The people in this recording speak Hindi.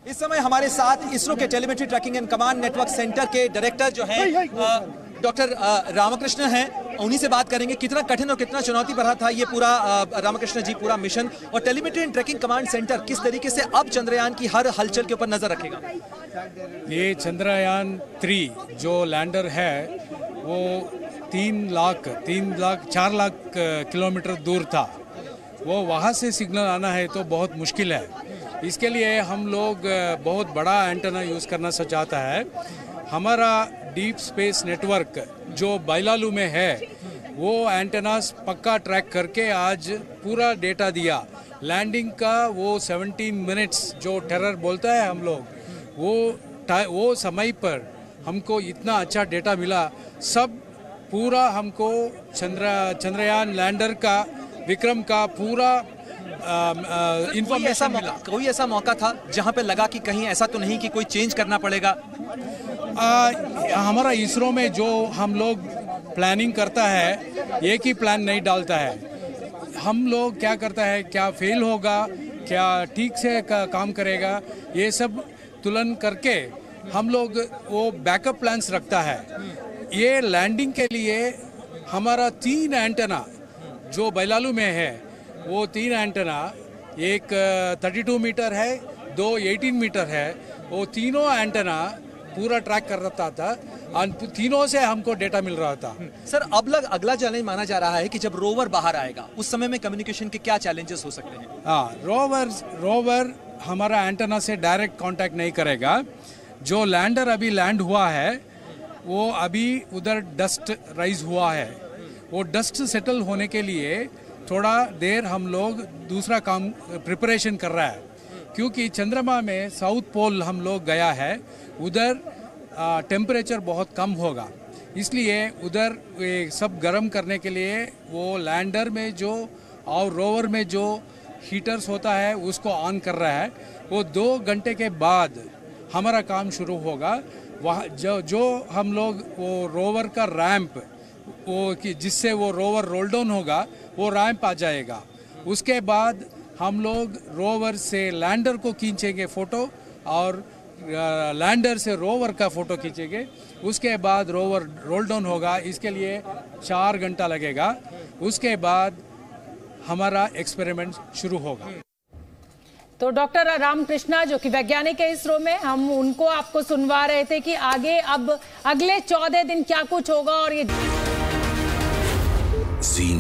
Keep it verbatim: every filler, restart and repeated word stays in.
इस समय हमारे साथ इसरो के telemetry tracking and command network centre के डायरेक्टर जो हैं डॉक्टर रामकृष्ण हैं, उन्हीं से बात करेंगे कितना कठिन और कितना चुनौती भरा था ये पूरा रामकृष्ण जी पूरा मिशन, और telemetry and tracking command centre किस तरीके से अब चंद्रयान की हर हलचल के ऊपर नजर रखेगा। ये चंद्रयान थ्री जो लैंडर है वो तीन लाख तीन लाख चार लाख किलोमीटर दूर था, वो वहाँ से सिग्नल आना है तो बहुत मुश्किल है। इसके लिए हम लोग बहुत बड़ा एंटेना यूज़ करना चाहता है। हमारा डीप स्पेस नेटवर्क जो बाइलालू में है वो एंटेनास पक्का ट्रैक करके आज पूरा डेटा दिया। लैंडिंग का वो सत्रह मिनट्स जो टेरर बोलता है हम लोग, वो वो समय पर हमको इतना अच्छा डेटा मिला। सब पूरा हमको चंद्र चंद्रयान लैंडर का विक्रम का पूरा इंफॉर्मेशन मिला। कोई ऐसा मौका था जहां पे लगा कि कहीं ऐसा तो नहीं कि कोई चेंज करना पड़ेगा? आ, हमारा इसरो में जो हम लोग प्लानिंग करता है एक ही प्लान नहीं डालता है। हम लोग क्या करता है, क्या फेल होगा, क्या ठीक से का, काम करेगा, ये सब तुलन करके हम लोग वो बैकअप प्लान्स रखता है। ये लैंडिंग के लिए हमारा तीन एंटेना जो बाइलालू में है, वो तीन एंटेना, एक बत्तीस मीटर है, दो अठारह मीटर है, वो तीनों एंटेना पूरा ट्रैक कर रहा था और तीनों से हमको डेटा मिल रहा था। सर अब लग अगला चैलेंज माना जा रहा है कि जब रोवर बाहर आएगा उस समय में कम्युनिकेशन के क्या चैलेंजेस हो सकते हैं? हाँ, रोवर रोवर हमारा एंटेना से डायरेक्ट कांटेक्ट नहीं करेगा। जो लैंडर अभी लैंड हुआ है वो अभी उधर डस्ट राइज हुआ है, वो डस्ट सेटल होने के लिए थोड़ा देर हम लोग दूसरा काम प्रिपरेशन कर रहा है, क्योंकि चंद्रमा में साउथ पोल हम लोग गया है, उधर टेम्परेचर बहुत कम होगा, इसलिए उधर सब गर्म करने के लिए वो लैंडर में जो और रोवर में जो हीटर्स होता है उसको ऑन कर रहा है। वो दो घंटे के बाद हमारा काम शुरू होगा। वहाँ जो जो हम लोग वो रोवर का रैंप वो कि जिससे वो रोवर रोल डाउन होगा वो रैंप आ जाएगा। उसके बाद हम लोग रोवर से लैंडर को खींचेंगे फ़ोटो और लैंडर से रोवर का फ़ोटो खींचेंगे। उसके बाद रोवर रोल डाउन होगा, इसके लिए चार घंटा लगेगा। उसके बाद हमारा एक्सपेरिमेंट शुरू होगा। तो डॉक्टर रामकृष्णा जो कि वैज्ञानिक है इसरो में, हम उनको आपको सुनवा रहे थे कि आगे अब अगले चौदह दिन क्या कुछ होगा और ये